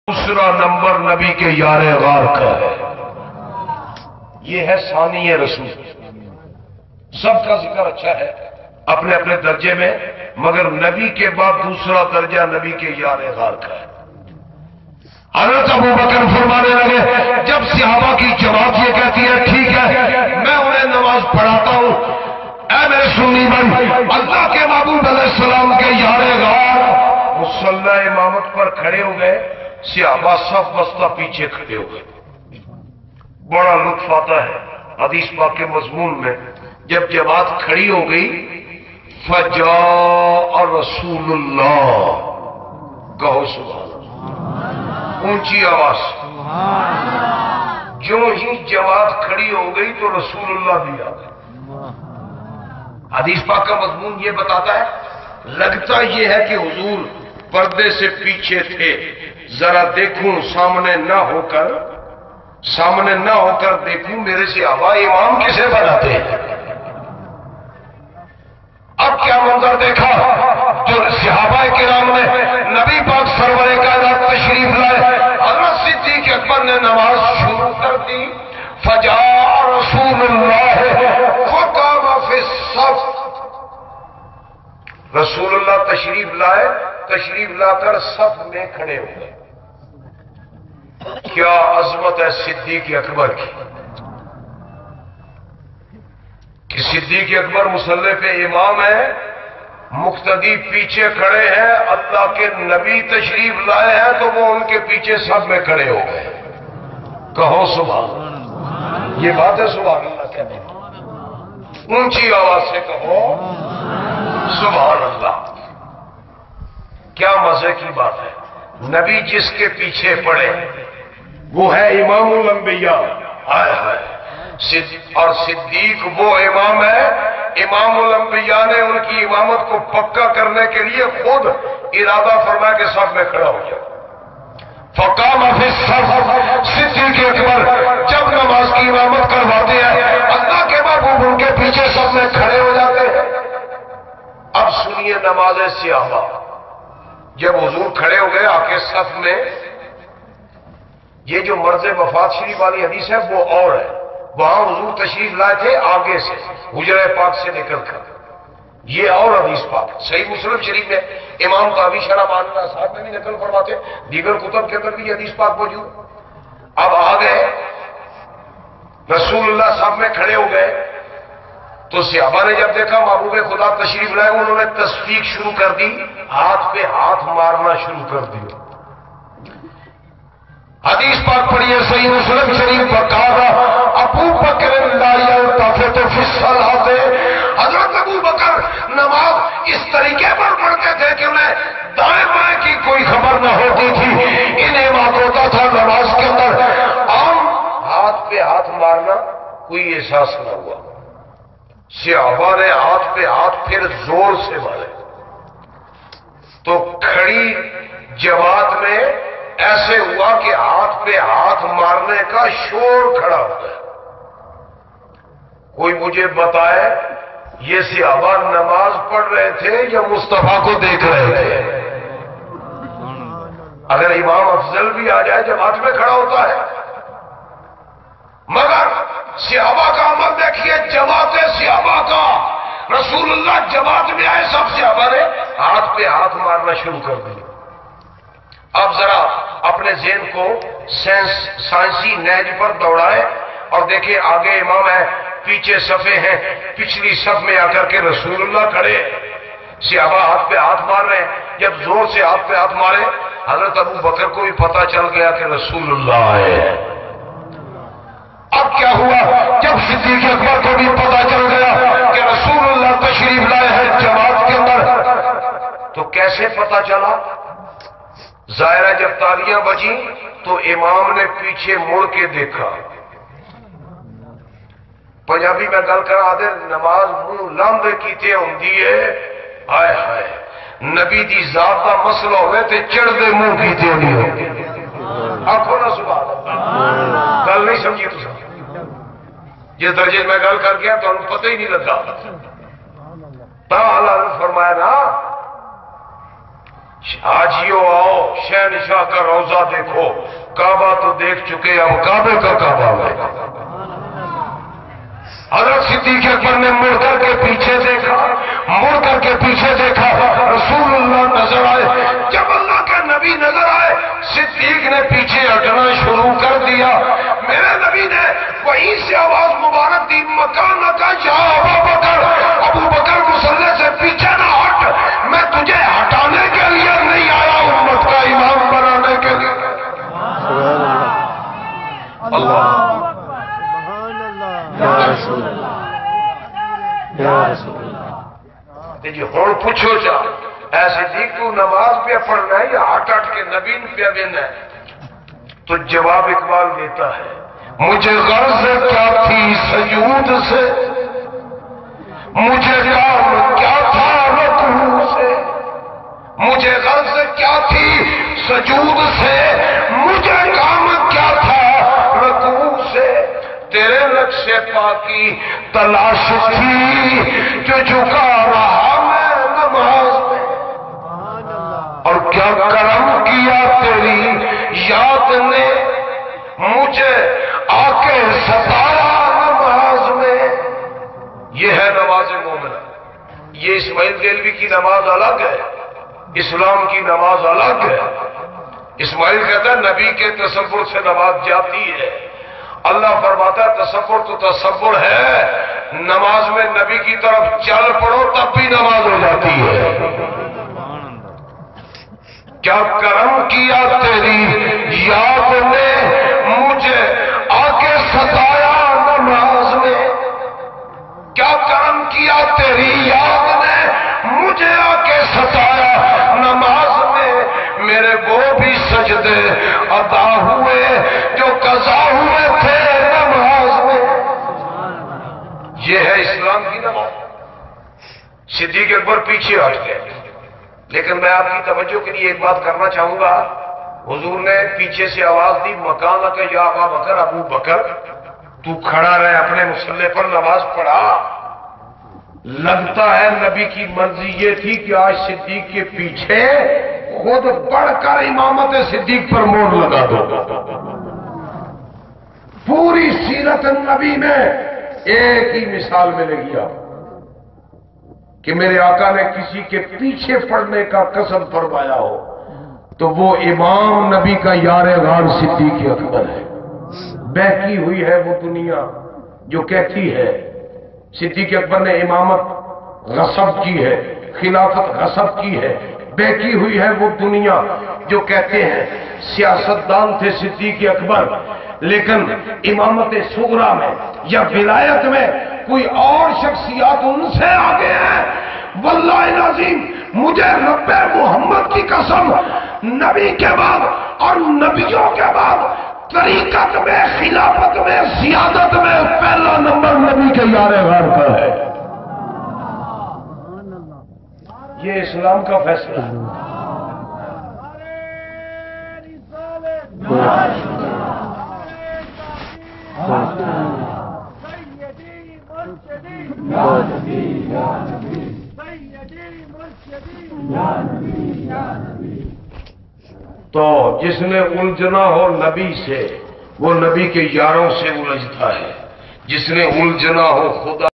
दूसरा नंबर नबी के यार गार का है। ये है सानी रसूल। सबका जिक्र अच्छा है अपने अपने दर्जे में, मगर नबी के बाद दूसरा दर्जा नबी के यार गार का है। हज़रत अबू बकर फरमाने लगे, जब सहाबा की जमात ये कहती है ठीक है मैं उन्हें नमाज पढ़ाता हूं, ऐ मेरे सुन्नी भाई, अल्लाह के महबूब अलैहिस्सलाम के यार गार मुसल्ला इमामत पर खड़े हो गए, सहाबा सब बस्ता पीछे खड़े हो गए। बड़ा लुत्फ आता है हदीस पाक के मजमून में, जब जमात खड़ी हो गई, फजा रसूलुल्लाह, कहो सुभान अल्लाह, ऊंची आवाज। जो ही जमात खड़ी हो गई तो रसूलुल्लाह भी आ गए। हदीस पाक का मजमून ये बताता है, लगता यह है कि हुजूर पर्दे से पीछे थे, जरा देखूं सामने ना होकर देखूं मेरे से हवा इमाम किसे बनाते हैं। अब क्या मंजर देखा, जो सहाबा किराम ने नबी पाक सरवरे कायनात तशरीफ लाए, हज़रत सिद्दीक़ अकबर ने नमाज शुरू कर दी। फजा रसूलुल्लाह फकाम फी सफ, रसूलुल्लाह तशरीफ लाए, तशरीफ लाकर सफ में खड़े हो गए। क्या अजमत है सिद्दीक़ अकबर की, कि सिद्दीक़ अकबर मुसल्ले पे इमाम है, मुक्तदी पीछे खड़े हैं, अल्लाह के नबी तशरीफ लाए हैं तो वो उनके पीछे सब में खड़े हो गए। कहो सुभान अल्लाह, ये बात है सुभान अल्लाह कहने, ऊंची आवाज से कहो सुभान अल्लाह। क्या मजे की बात है, नबी जिसके पीछे पड़े वो है इमामुल अंबिया, हाय हाय। और सिद्दीक वो इमाम है, इमामुल अंबिया ने उनकी इमामत को पक्का करने के लिए खुद इरादा फरमाया कि सब में खड़ा हो जाए। फकाम फी सफ, सिद्दीक अकबर जब नमाज की इमामत करवाते हैं, अल्लाह के महबूब उनके पीछे सब में खड़े हो जाते हैं। अब सुनिए नमाज सहाबा, जब हुजूर खड़े हो गए आके सफ में, ये जो मर्ज वफात शरीफ वाली हदीस है वो और है, वहां हुजूर तशरीफ लाए थे आगे से हुजरे पाक से निकलकर, ये और हदीस पाक सही मुस्लिम शरीफ में इमाम कावी शरह मानना साहब में भी नकल फरमाते, दीगर कुतब के अंदर भी ये हदीस पाक मौजूद। अब आ गए रसूलुल्लाह साहब में खड़े हो गए, तो सहाबा ने जब देखा महबूब खुदा तशरीफ लाए, उन्होंने तस्फीक शुरू कर दी, हाथ पे हाथ मारना शुरू कर दिया। हदीस पाक पढ़िए सही मुस्लिम शरीफ पर कहा, अबू बकर हजरत अबू बकर नमाज इस तरीके पर पढ़ते थे कि उन्हें दाएं बाएं की कोई खबर न होती थी। इन्हें मालूम होता था नमाज के अंदर आम हाथ पे हाथ मारना कोई एहसास न हुआ। सहाबा ने हाथ पे हाथ फिर जोर से मारे, तो खड़ी जमात में ऐसे हुआ कि हाथ पे हाथ मारने का शोर खड़ा हो गया। कोई मुझे बताए ये सहाबा नमाज पढ़ रहे थे या मुस्तफा को देख रहे थे? अगर इमाम अफजल भी आ जाए जमात में खड़ा होता है, मगर सहाबा का अमल देखिए, जमात सहाबा का, रसूलुल्लाह जमात में आए, सब सहाबा ने हाथ पे हाथ मारना शुरू कर दिया। अब जरा अपने ज़हन को साइंसी नहज पर दौड़ाए और देखिए, आगे इमाम है, पीछे सफे हैं, पिछली सफ में आकर के रसूलुल्लाह खड़े, सहाबा हाथ पे हाथ मार रहे हैं। जब जोर से हाथ पे हाथ मारे, हजरत अबू बकर को भी पता चल गया कि रसूलुल्लाह आए हैं। अब क्या हुआ, जब सिद्दीक़ अकबर को भी पता चल गया कि रसूलुल्लाह तशरीफ लाए हैं जमात के अंदर, तो कैसे पता चला? जाहिर, जब तालियां बजी तो इमाम ने पीछे मुड़ के देखा। पंजाबी में गल करा दे, नमाज मुंह लांबे कीते होंदी है, हाय हाय, नबी दी जात का मसला होवे ते चढ़दे मुंह कीते नहीं हो। आखो ना सुभान अल्लाह, गल नहीं समझी तुम? जिस दर्जे में गल कर गया तो पता ही नहीं लगा। अल्लाह ने फरमाया ना, حاجیوں آؤ شہنشاہ کا روضہ دیکھو، کعبہ تو دیکھ چکے، ہم کعبے کا کعبہ ہے۔ حضرت صدیق اکبر نے مڑ کر کے پیچھے دیکھا، مڑ کر کے پیچھے دیکھا، رسول اللہ نظر آئے۔ جب اللہ کے نبی نظر آئے، صدیق نے پیچھے ہٹنا شروع کر دیا۔ میرے نبی نے وہیں سے آواز مبارک دی، مکان کا یا ابو بکر، ابو بکر مصلی سے پیچھے نہ ہٹ، میں تجھے ہٹانے کے لیے نہیں آیا، امت کا امام بنانے کے لیے۔ اللہ جی ہوں پوچھو جا ایسے صدیق تو نماز پہ پڑھنا ہے یا ہٹ ہٹ کے نبی پہ دینا ہے؟ تو جواب اقبال دیتا ہے، مجھے غرض کیا تھی سجود سے، مجھے کام کیا تھا رکوع سے، مجھے غرض کیا تھی سجود سے، مجھے کام کیا تھا رکوع سے، تیرے نقش پاکی تلاش تھی جو جھکا رہا میں نماز میں، اور کیا کرم کیا تیری یاد نے مجھے آ کے ستایا نماز میں۔ یہ ہے نماز مومنہ۔ یہ اسماعیل دہلوی کی نماز الگ ہے، اسلام کی نماز الگ ہے۔ اسماعیل کہتا ہے نبی کے تصور سے نماز جاتی ہے، اللہ فرماتا ہے تصور تو تصور ہے، نماز میں نبی کی طرف چل پڑو تب بھی نماز ہو جاتی ہے۔ کیا کرم کیا تیری یاد نے مجھے آگے ستایا نماز میں، کیا کرم کیا تیری یاد نے مجھے آگے ستایا نماز میں، میرے وہ بھی سجدے ادا ہوئے جو قضا ہوئے تھے نماز میں۔ یہ ہے اسلام کی نماز۔ صدیق اکبر پیچھے ہٹ گئے، لیکن میں آپ کی توجہ کے لیے ایک بات کرنا چاہوں گا۔ حضور نے پیچھے سے آواز دی، مکان کا یا ابا بکر، ابو بکر تو کھڑا رہے اپنے مصلی پر نماز پڑھا۔ لگتا ہے نبی کی مرضی یہ تھی کہ آج صدیق کے پیچھے خود بڑھ کر امامت صدیق پر مور لگا دو۔ پوری سیرت النبی میں ایک ہی مثال ملے گی آپ کہ میرے آقا نے کسی کے پیچھے پڑنے کا قسم فرمایا ہو تو وہ امام نبی کا یار غار صدیق اکبر ہے۔ بہکی ہوئی ہے وہ دنیا جو کہتی ہے صدیق اکبر نے امامت غصب کی ہے، خلافت غصب کی ہے۔ بہکی ہوئی ہے وہ دنیا جو کہتے ہیں سیاستدان تھے صدیق اکبر، لیکن امامت صغرا میں یا ولایت میں کوئی اور شخصیات ان سے آگے ہیں۔ واللہ العظیم مجھے رب محمد کی قسم، نبی کے بعد اور نبیوں کے بعد طریقت میں، خلافت میں، سیادت میں پہلا نمبر نبی کے یار غار کا ہے۔ یہ اسلام کا فیصلہ ہے۔ تو جس نے الجھنا ہو نبی سے وہ نبی کے یاروں سے الجھتا ہے، جس نے الجھنا ہو خدا